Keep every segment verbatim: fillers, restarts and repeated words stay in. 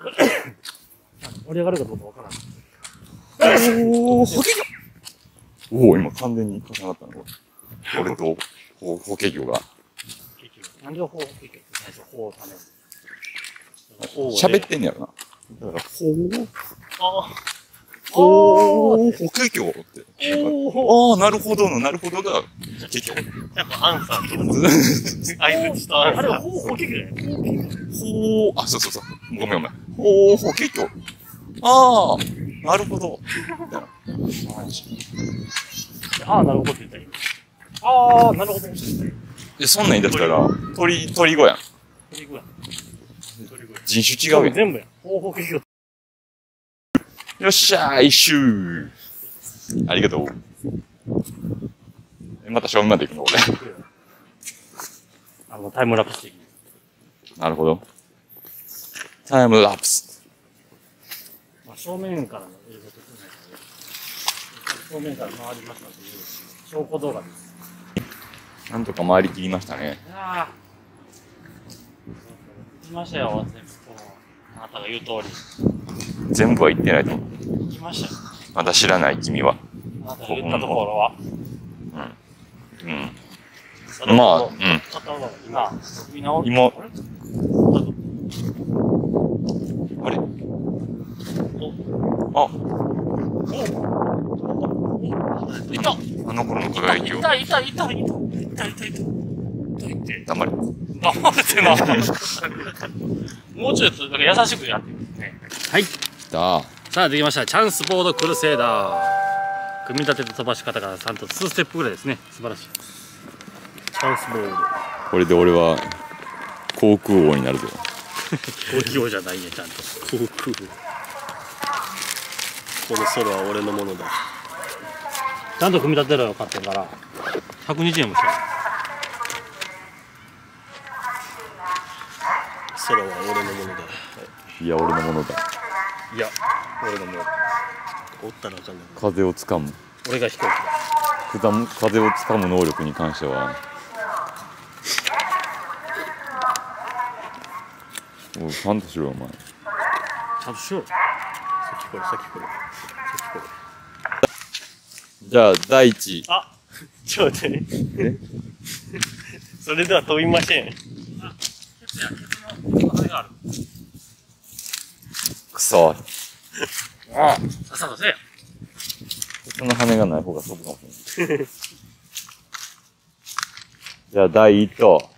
盛り上がるかどうかわからない。 おー、ホケ魚おお、今完全に重なったの。俺と、ホホケ魚が。 なんでホケ魚って最初、ホを食べる喋ってんねやろな。だから、ほー。 あほー、ホケ魚って。 おああ、なるほどの、なるほどが、ホケ魚。 やっぱアンサーと相槌とアンサー。あれはホホケ魚やね。 ほー、あ、そうそうそう。ごめんごめん。ほー、ホケ魚。ああ、なるほど。 ああ、なるほどって言ったらいい。ああ、なるほど。 え、そんなん言い出したら、鳥、鳥語やん。 鳥語や。 人種違うやん。 全部やん。ホホケ魚。 よっしゃー、一周ありがとう。え、また正面まで行くの俺。 あの、タイムラプス的に。 なるほど。タイムラプス。 まあ、正面からの映像とないけど、正面から回りましたという証拠動画です。 なんとか回りきりましたね。 いやー。行きましたよ、全部。あなたが言う通り。 全部は言ってないと思う。 行きましたよ。 まだ知らない君は。 あなたが言ったところは。 うん。うん。 ままあ、うん。 今、見直今、あれあ、 いたあの頃の輝きを。 いたいたいたいたいたいたいた黙れ。 黙れてな。もうちょいとなんか優しくやってるね。はい。 来た。 さあできました。チャンスボードクルセイダー。組み立てと飛ばし方がさんとにステップぐらいですね。素晴らしい。チャンスボード。 これで俺は航空王になるぞ。 高級王じゃないね、ちゃんと。 航空この空は俺のものだ。 ちゃんと組み立てろよ、買ってから。ひゃくにじゅうえんもした。 空は俺のものだ。 いや、俺のものだ。 いや、俺のもの。 おったらあかんねん。 風をつかむ。 俺が飛行機だ。 ふた風をつかむ能力に関しては、おい、ちゃんとしろよ、お前。 ちゃんとしろよ。 さっきこれ、さっきこれ。さっきこれ。 じゃあ、第一。 あ、ちょっと待ってね。それでは飛びません。あ、ケツや、ケツの羽がある。 くそ。ああ。 さっさとせえよ。 その羽がない方が飛ぶかもしれない。じゃあ、第一と。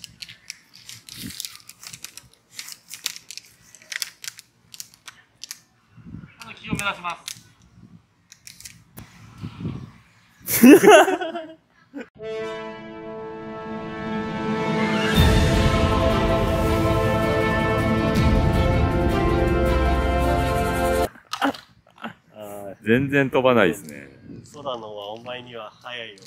あの木を目指します。 全然飛ばないですね。 空のはお前には早いよ。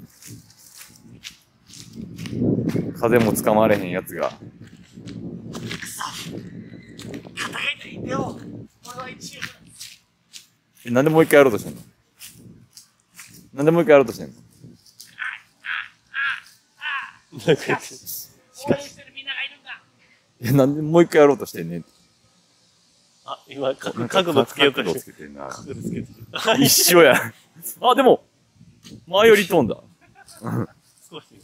風もつかまれへんやつが。 肩が痛いんだよ。俺は一応。 え、なんでもう一回やろうとしてんの？なんでもう一回やろうとしてんの？ 応援してるみんながいるんだ。 え、なんでもう一回やろうとしてんねん。 あ、今、か角度つけようと角度してつけてんな。 角度つけて一緒や。あ、でも、前より飛んだ。 少し。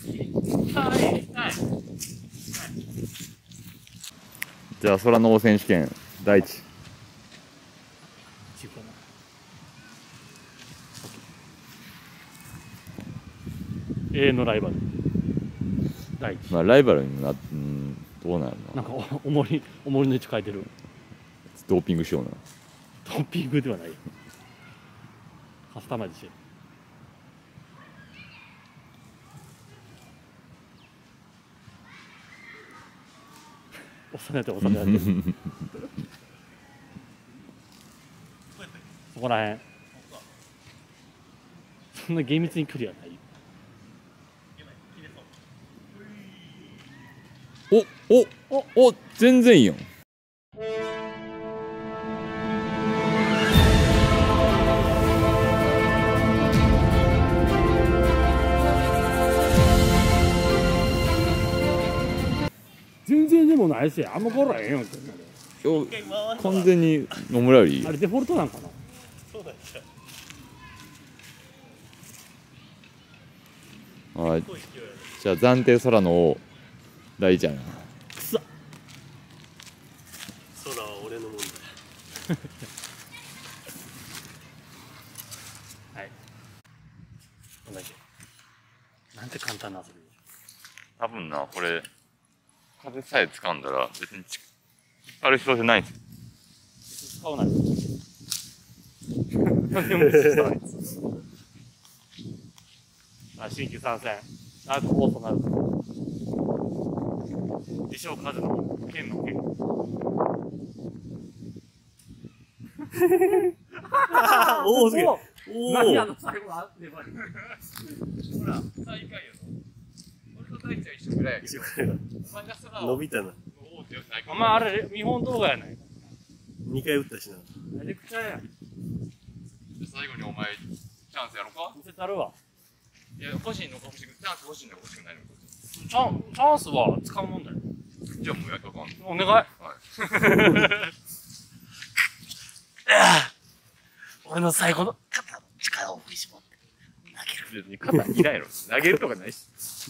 じゃあ、空の王選手権、第一。 永遠のライバル。第一。 まあ、ライバルにな、うん、どうなるの？ なんかお、おもり、おもりの位置変えてる。 ドーピングしような。 ドーピングではないよ。カスタマイズしてる。収めて収められてる。そこらへん。そんな厳密に距離はないよ。 お、お、お、全然いいよ。 全然でもないし、あんまこらへんよって。 よ一回回んのは完全に野村よりいいよ。 あれデフォルトなんかな。 そうなんですよ。 はい。 すごい勢いある。 じゃあ暫定空の王大ちゃんやな。 くそ。 空は俺のもんだ。 はい。こんだけ。なんて簡単な遊び。 多分な、これ、風さえ掴んだら別にち引っ張る必要じゃないんですよ。 使わない。 風も使わないんですよ。 あ、新規参戦。ダークホースとなる。自称風の剣の剣。 おお、すげえ。 おお何あお。 の最後の粘り。 ほら、最下位やろ。俺と大ちゃん一緒ぐらいやけど。お前が空を伸びたな。 王って最お前あれ、見本動画やないか。 二回打ったしな。 めちゃくちゃやん。 最後にお前、チャンスやろか見せたるわ。 いや、欲しいのか欲しく、チャンス欲しいのか欲しくないのか。 チャン、チャンスは使うもんだよ。 じゃあもうやっとかんの。 お願い。 はい。 俺の最後の肩の力を振り絞って投げる。 別に肩いないやろ。投げるとかないし。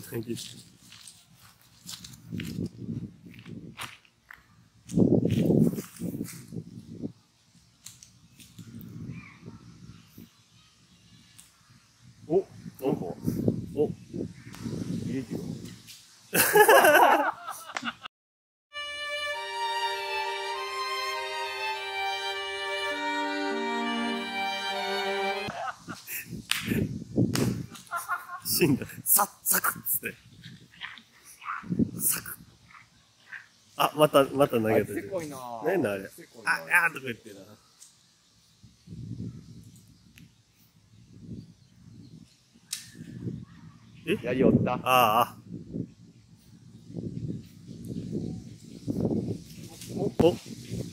お、なんか、お、入れてよ。 死んだ。さっ、サクッつって。サクッ。あ、また、また投げてる。 こいなぁ。 なんだあれ。 せこいなあ、あーとか言ってな。えやりよった。 ああ。お、お。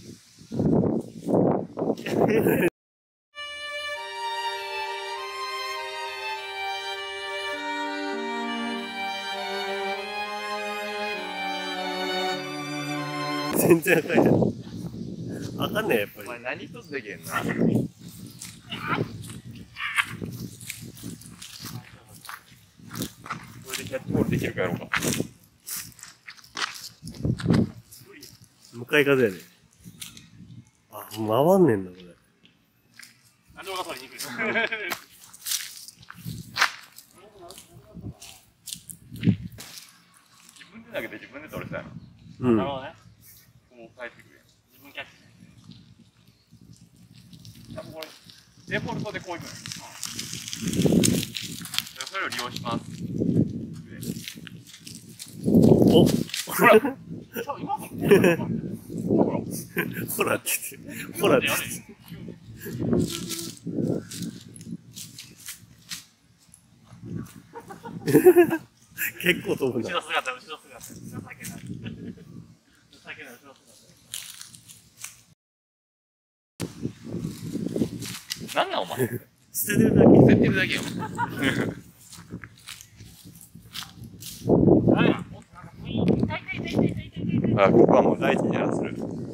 全然赤いじゃん。あかんねえ、やっぱり。 お前何一つできへんな。これでキャッチボールできるかやろうか。 向かい風やで。あ、回んねんだ、これ。 なんで俺が取りにくいの。 自分で投げて自分で取れたやな。 うんなる。ほどね。 こう帰ってくるやん。 自分キャッチね。 多分これ、デフォルトでこういくのよ。それを利用します。 お、 ほら今のほら。 ほらって言って。ほらって言って。結構飛ぶな。 後ろ姿、後ろ姿。情けない。情けない、後ろ姿。 なんなんお前。 捨ててるだけ。 捨ててるだけよ。あ、ここはもう大事にやらせる。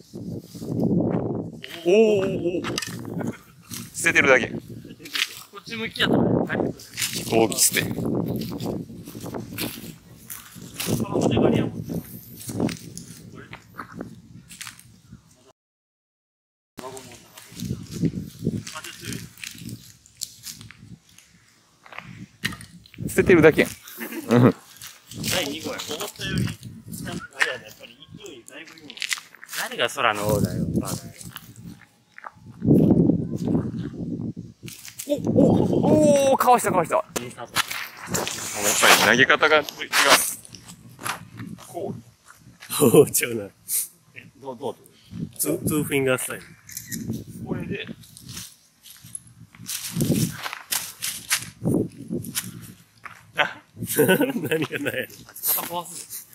おおおお。捨ててるだけ。 こっち向きやったね。 飛行機捨て。 この粘りやもん。 捨ててるだけやん。うん。 だいにごや。思ったより、なんかあれやね、やっぱり勢いだいぶいいもん。 誰が空の王だよ、バカ。 おお、かわしたかわした。やっインスタート。 ぱり投げ方が違う。こう。 おお、ちゃうな。 え、どう、どうツー、ツーフィンガースタイル。 これで。 何がないやろ。 肩壊す。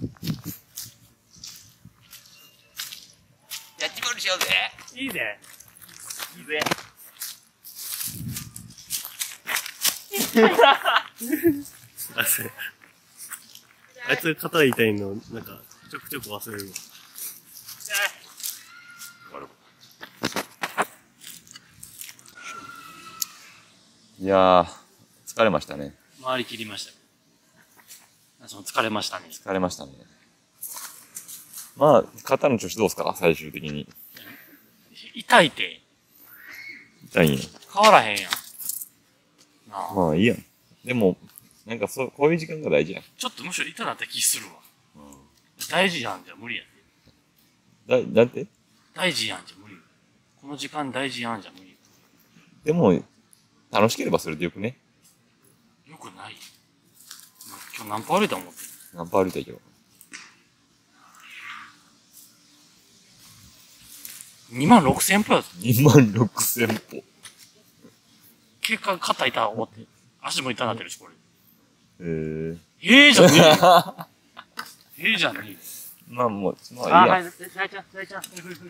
キャッチボールしようぜ。 いいぜ。いいぜ。 あ、それ。あいつが肩痛いの、なんか、ちょくちょく忘れるわ。 いやー、疲れましたね。 回り切りました。その疲れましたね。 疲れましたね。まあ、肩の調子どうですか最終的に。 痛いて。 痛いんや。 変わらへんやん。なあ。 まあいいやん。でも、なんかそう、こういう時間が大事やん。 ちょっとむしろ痛なった気するわ。大事やんじゃ無理やだ、だって大事やんじゃ無理。この時間大事やんじゃ無理。 でも、楽しければそれでよくね。 よくない。今日何歩歩いた思ってる。 何歩歩いたけど。 にまんろくせん歩やぞ。 にまんろくせん歩。 結果肩痛い思って。足も痛なってるし、これ。 えー。 ええじゃねえよ。ええじゃねえよ。 まあもう、まあいいあ、 や。 はい、さやちゃん、さやちゃん。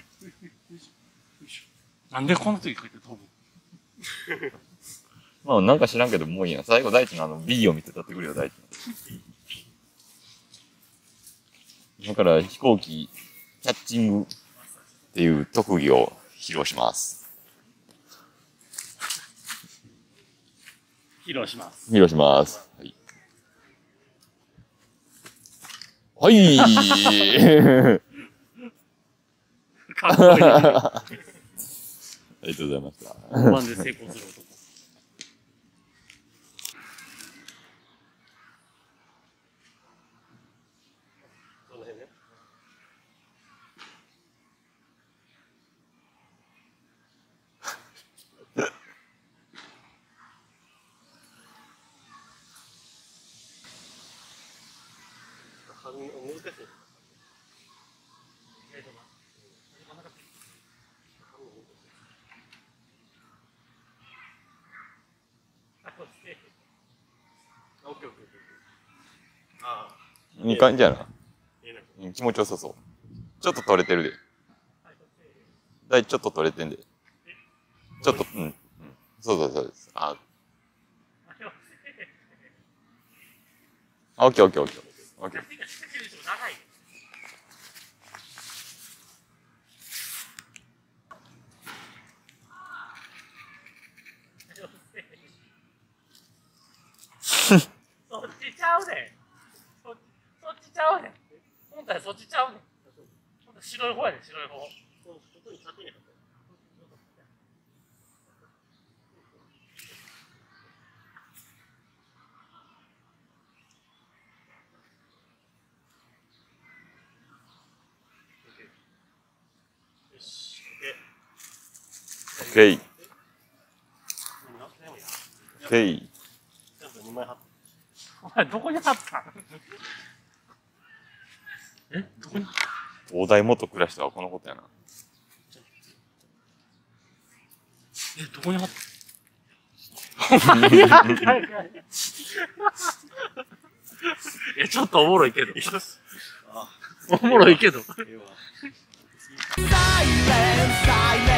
なんでこの時こうやって飛ぶ？ まあなんか知らんけど、もういいや。最後大地のあの B を見てたってくれよ、大地。だから飛行機、キャッチングっていう特技を披露します。 披露します。 披露します。はい。はい。 かっこいい。 ありがとうございました。 本番で成功する男。その辺ね。難しい。 いい感じやな。気持ちよさそう。ちょっと取れてるで。だいちょっと取れてんで。ちょっと、うん。うん、そうそうそうです。あ、オッケーオッケーオッケー。オッケー。 そっちちゃうねん。そっちちゃうねん。本体そっちちゃうねん。白い方やねん、白い方。 オッケー。オッケー。 お前どこに貼ったん？え？どこに？ 東大元暮らしとはこのことやな。 え、どこに貼った？お前やんかい。え、ちょっとおもろいけど。おもろいけど。